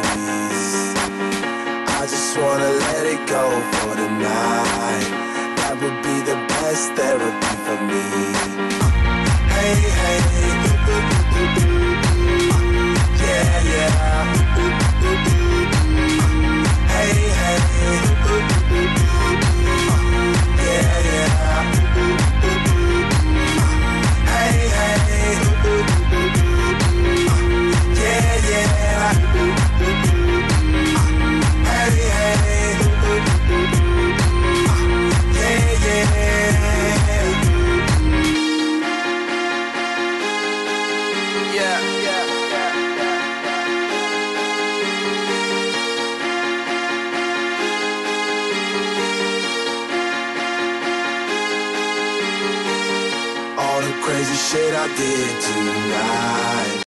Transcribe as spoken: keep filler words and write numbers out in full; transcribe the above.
memories. I just wanna let it go for the night. That would be the best therapy for me. Hey, hey, yeah, yeah. Hey, hey, yeah, yeah. Hey, hey, yeah, yeah. Hey, hey, yeah, yeah. Yeah, yeah, yeah, yeah. All the crazy shit I did tonight.